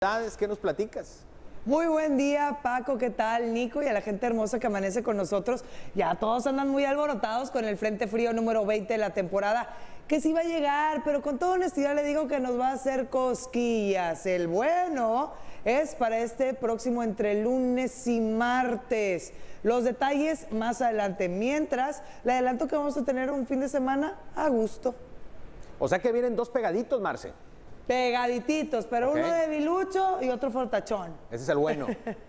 ¿Qué nos platicas? Muy buen día, Paco, ¿qué tal? Nico y a la gente hermosa que amanece con nosotros. Ya todos andan muy alborotados con el Frente Frío número 20 de la temporada, que sí va a llegar, pero con toda honestidad le digo que nos va a hacer cosquillas. El bueno es para este próximo entre lunes y martes. Los detalles más adelante. Mientras, le adelanto que vamos a tener un fin de semana a gusto. O sea que vienen dos pegaditos, Marce. Pegadititos, pero uno debilucho y otro fortachón. Ese es el bueno.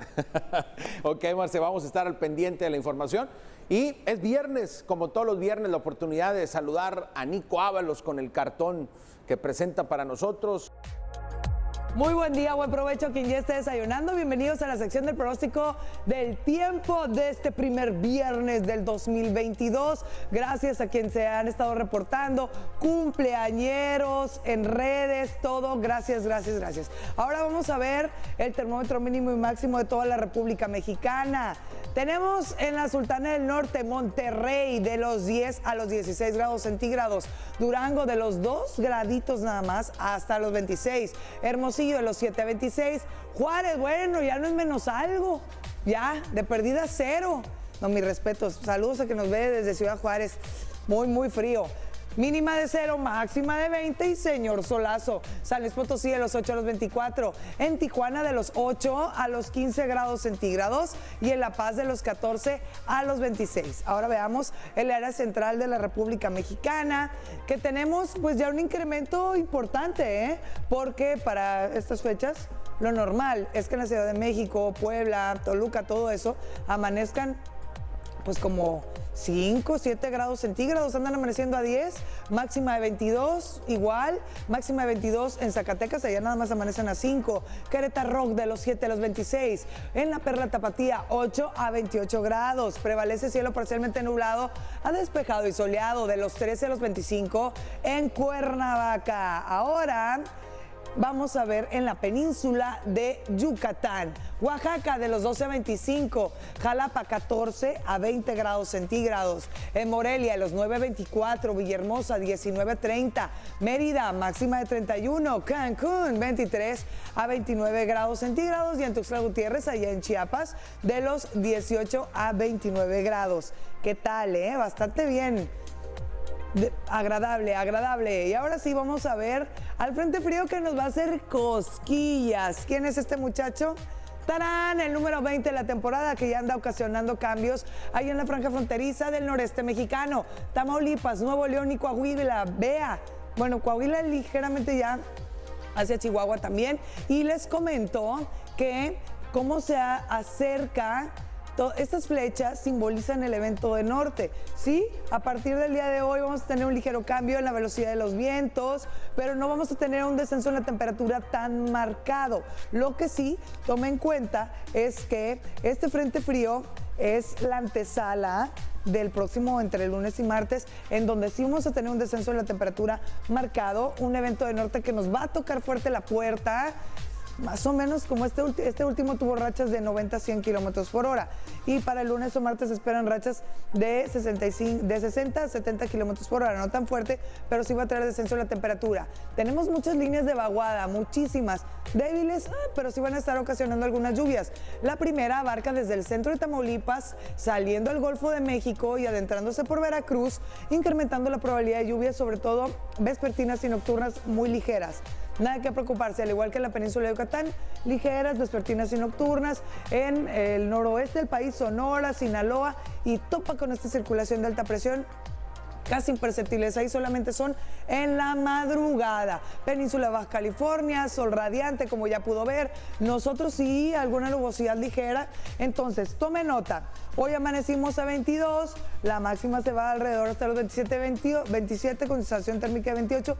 Ok, Marce, vamos a estar al pendiente de la información. Y es viernes, como todos los viernes, la oportunidad de saludar a Nico Ábalos con el cartón que presenta para nosotros. Muy buen día, buen provecho a quien ya esté desayunando. Bienvenidos a la sección del pronóstico del tiempo de este primer viernes del 2022. Gracias a quien se han estado reportando, cumpleañeros en redes, todo. Gracias, gracias, gracias. Ahora vamos a ver el termómetro mínimo y máximo de toda la República Mexicana. Tenemos en la Sultana del Norte, Monterrey, de los 10 a los 16 grados centígrados. Durango, de los 2 graditos nada más hasta los 26. Hermosillo, de los 7 a 26. Juárez, bueno, ya no es menos algo. Ya, de perdida 0. No, mis respetos. Saludos a quien nos ve desde Ciudad Juárez. Muy, muy frío. Mínima de 0, máxima de 20 y señor solazo. San Luis Potosí de los 8 a los 24. En Tijuana de los 8 a los 15 grados centígrados y en La Paz de los 14 a los 26. Ahora veamos el área central de la República Mexicana, que tenemos pues ya un incremento importante, porque para estas fechas lo normal es que en la Ciudad de México, Puebla, Toluca, todo eso, amanezcan pues como 5, 7 grados centígrados, andan amaneciendo a 10, máxima de 22, igual, máxima de 22 en Zacatecas, allá nada más amanecen a 5, Querétaro de los 7 a los 26, en la Perla Tapatía 8 a 28 grados, prevalece cielo parcialmente nublado a despejado y soleado de los 13 a los 25 en Cuernavaca. Ahora vamos a ver en la península de Yucatán, Oaxaca de los 12 a 25, Jalapa 14 a 20 grados centígrados, en Morelia de los 9 a 24, Villahermosa 19 a 30, Mérida máxima de 31, Cancún 23 a 29 grados centígrados y en Tuxtla Gutiérrez, allá en Chiapas, de los 18 a 29 grados. ¿Qué tal, Bastante bien. Agradable, agradable. Y ahora sí vamos a ver al Frente Frío que nos va a hacer cosquillas. ¿Quién es este muchacho? ¡Tarán! El número 20 de la temporada, que ya anda ocasionando cambios ahí en la franja fronteriza del noreste mexicano. Tamaulipas, Nuevo León y Coahuila. Vea, bueno, Coahuila ligeramente ya hacia Chihuahua también. Y les comento que cómo se acerca. Estas flechas simbolizan el evento de norte, ¿sí? A partir del día de hoy vamos a tener un ligero cambio en la velocidad de los vientos, pero no vamos a tener un descenso en la temperatura tan marcado. Lo que sí, tome en cuenta es que este frente frío es la antesala del próximo entre el lunes y martes, en donde sí vamos a tener un descenso en la temperatura marcado, un evento de norte que nos va a tocar fuerte la puerta. Más o menos como este último tuvo rachas de 90 a 100 kilómetros por hora. Y para el lunes o martes se esperan rachas de 60 a 70 kilómetros por hora. No tan fuerte, pero sí va a traer descenso en la temperatura. Tenemos muchas líneas de vaguada, muchísimas. Débiles, pero sí van a estar ocasionando algunas lluvias. La primera abarca desde el centro de Tamaulipas, saliendo al Golfo de México y adentrándose por Veracruz, incrementando la probabilidad de lluvias, sobre todo vespertinas y nocturnas muy ligeras. Nada que preocuparse, al igual que en la península de Yucatán, ligeras, vespertinas y nocturnas. En el noroeste del país, Sonora, Sinaloa, y topa con esta circulación de alta presión casi imperceptibles, ahí solamente son en la madrugada. Península de Baja California, sol radiante, como ya pudo ver. Nosotros sí, alguna nubosidad ligera. Entonces, tome nota. Hoy amanecimos a 22, la máxima se va alrededor hasta los 27, con sensación térmica de 28.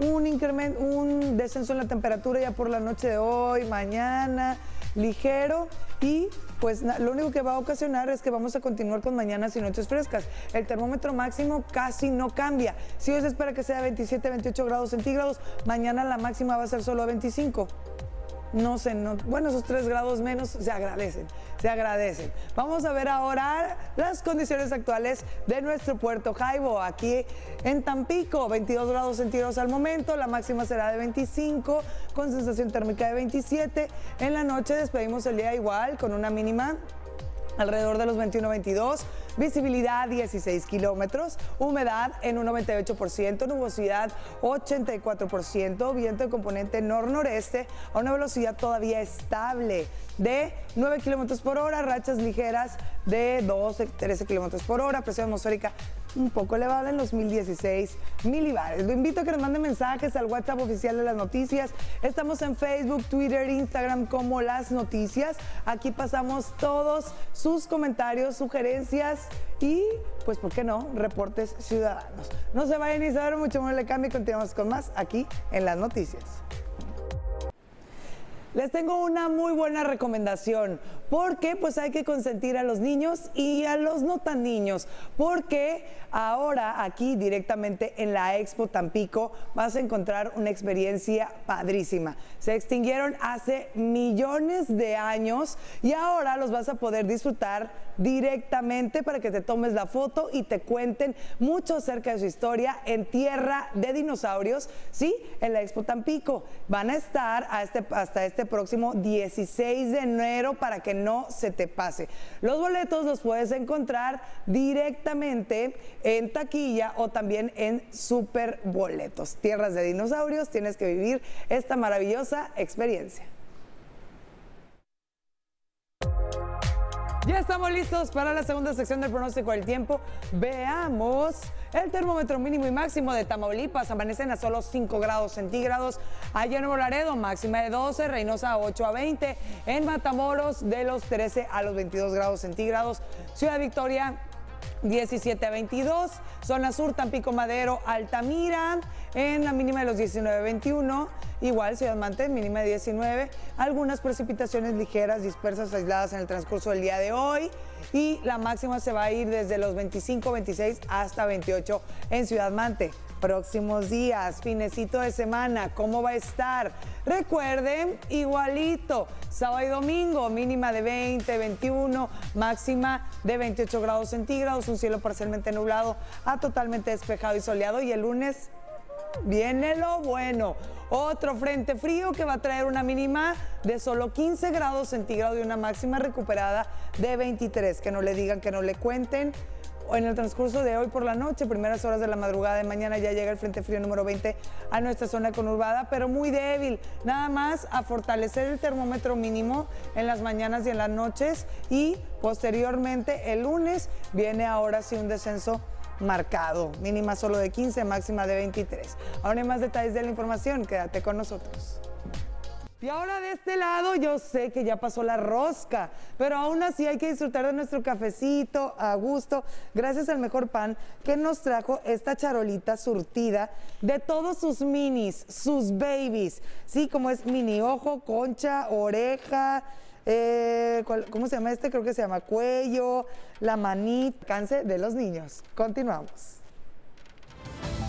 Un descenso en la temperatura ya por la noche de hoy, mañana, ligero. Y pues lo único que va a ocasionar es que vamos a continuar con mañanas y noches frescas. El termómetro máximo casi no cambia. Si hoy se espera que sea 27, 28 grados centígrados, mañana la máxima va a ser solo a 25. no sé, bueno, esos 3 grados menos se agradecen, se agradecen. Vamos a ver ahora las condiciones actuales de nuestro Puerto Jaibo, aquí en Tampico, 22 grados centígrados al momento, la máxima será de 25, con sensación térmica de 27. En la noche despedimos el día igual, con una mínima alrededor de los 21-22, visibilidad 16 kilómetros, humedad en un 98%, nubosidad 84%, viento de componente nor-noreste a una velocidad todavía estable de 9 kilómetros por hora, rachas ligeras de 12-13 kilómetros por hora, presión atmosférica un poco elevada en los 1016 milibares. Lo invito a que nos manden mensajes al WhatsApp oficial de Las Noticias. Estamos en Facebook, Twitter, Instagram como Las Noticias. Aquí pasamos todos sus comentarios, sugerencias y, pues, ¿por qué no? Reportes ciudadanos. No se vayan ni saber mucho más le cambie. Continuamos con más aquí en Las Noticias. Les tengo una muy buena recomendación, porque pues hay que consentir a los niños y a los no tan niños, porque ahora aquí directamente en la Expo Tampico vas a encontrar una experiencia padrísima. Se extinguieron hace millones de años y ahora los vas a poder disfrutar directamente para que te tomes la foto y te cuenten mucho acerca de su historia en Tierra de Dinosaurios, ¿sí? En la Expo Tampico. Van a estar hasta este próximo 16 de enero para que no se te pase. Los boletos los puedes encontrar directamente en taquilla o también en Super Boletos. Tierras de Dinosaurios, tienes que vivir esta maravillosa experiencia. Ya estamos listos para la segunda sección del pronóstico del tiempo. Veamos el termómetro mínimo y máximo de Tamaulipas. Amanecen a solo 5 grados centígrados. Allá en Nuevo Laredo, máxima de 12, Reynosa 8 a 20. En Matamoros, de los 13 a los 22 grados centígrados. Ciudad Victoria, 17 a 22, zona sur, Tampico, Madero, Altamira, en la mínima de los 19 a 21, igual Ciudad Mante, mínima de 19, algunas precipitaciones ligeras, dispersas, aisladas en el transcurso del día de hoy, y la máxima se va a ir desde los 25, 26 hasta 28 en Ciudad Mante. Próximos días, finecito de semana, ¿cómo va a estar? Recuerden, igualito, sábado y domingo, mínima de 20, 21, máxima de 28 grados centígrados, un cielo parcialmente nublado a totalmente despejado y soleado, y el lunes viene lo bueno. Otro frente frío que va a traer una mínima de solo 15 grados centígrados y una máxima recuperada de 23. Que no le digan, que no le cuenten. En el transcurso de hoy por la noche, primeras horas de la madrugada de mañana, ya llega el frente frío número 20 a nuestra zona conurbada, pero muy débil. Nada más a fortalecer el termómetro mínimo en las mañanas y en las noches, y posteriormente el lunes viene ahora sí un descenso marcado, mínima solo de 15, máxima de 23. Ahora hay más detalles de la información, quédate con nosotros. Y ahora de este lado, yo sé que ya pasó la rosca, pero aún así hay que disfrutar de nuestro cafecito a gusto, gracias al Mejor Pan, que nos trajo esta charolita surtida de todos sus minis, sus babies, sí, como es mini ojo, concha, oreja, ¿cómo se llama este? Creo que se llama cuello, la manita, alcance de los niños. Continuamos.